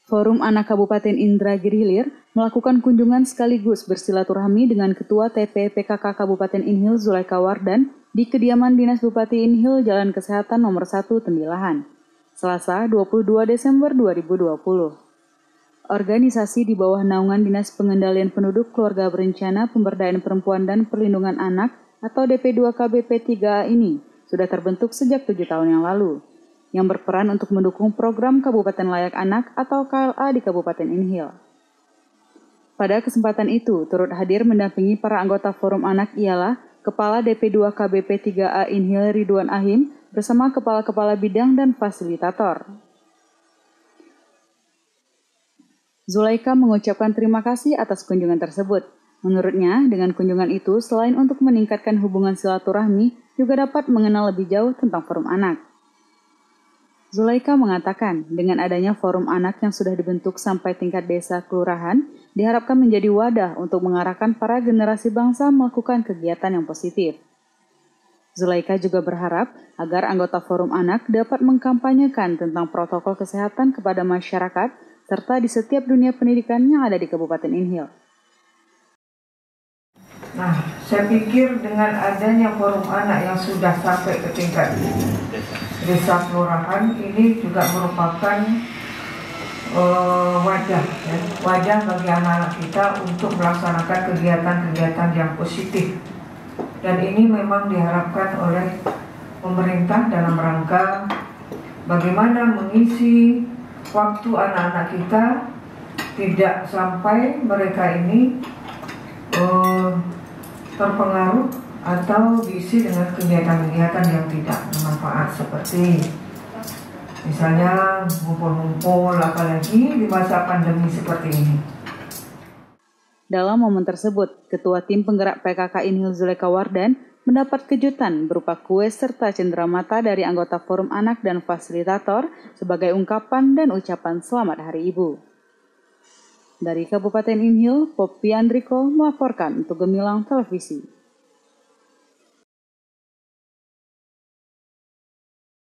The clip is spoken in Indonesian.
Forum Anak Kabupaten Indragiri Hilir melakukan kunjungan sekaligus bersilaturahmi dengan Ketua TP PKK Kabupaten Inhil Zulaika Wardan di kediaman Dinas Bupati Inhil Jalan Kesehatan Nomor 1 Tembilahan, Selasa 22 Desember 2020. Organisasi di bawah naungan Dinas Pengendalian Penduduk Keluarga Berencana Pemberdayaan Perempuan dan Perlindungan Anak atau DP2KBP 3A ini sudah terbentuk sejak 7 tahun yang lalu, yang berperan untuk mendukung program Kabupaten Layak Anak atau KLA di Kabupaten Inhil. Pada kesempatan itu, turut hadir mendampingi para anggota Forum Anak ialah Kepala DP2 KBP 3A Inhil Ridwan Ahim bersama kepala-kepala bidang dan fasilitator. Zulaika mengucapkan terima kasih atas kunjungan tersebut. Menurutnya, dengan kunjungan itu, selain untuk meningkatkan hubungan silaturahmi, juga dapat mengenal lebih jauh tentang Forum Anak. Zulaika mengatakan, dengan adanya forum anak yang sudah dibentuk sampai tingkat desa kelurahan, diharapkan menjadi wadah untuk mengarahkan para generasi bangsa melakukan kegiatan yang positif. Zulaika juga berharap agar anggota forum anak dapat mengkampanyekan tentang protokol kesehatan kepada masyarakat, serta di setiap dunia pendidikan yang ada di Kabupaten Inhil. Nah, saya pikir dengan adanya forum anak yang sudah sampai ke tingkat desa kelurahan ini juga merupakan wadah bagi anak-anak kita untuk melaksanakan kegiatan-kegiatan yang positif. Dan ini memang diharapkan oleh pemerintah dalam rangka bagaimana mengisi waktu anak-anak kita tidak sampai mereka ini terpengaruh atau diisi dengan kegiatan-kegiatan yang tidak bermanfaat seperti misalnya ngumpul-ngumpul apalagi di masa pandemi seperti ini. Dalam momen tersebut, Ketua Tim Penggerak PKK Inhil Zulaika Wardan mendapat kejutan berupa kue serta cenderamata dari anggota Forum Anak dan fasilitator sebagai ungkapan dan ucapan Selamat Hari Ibu. Dari Kabupaten Inhil, Poppy Andriko melaporkan untuk Gemilang Televisi.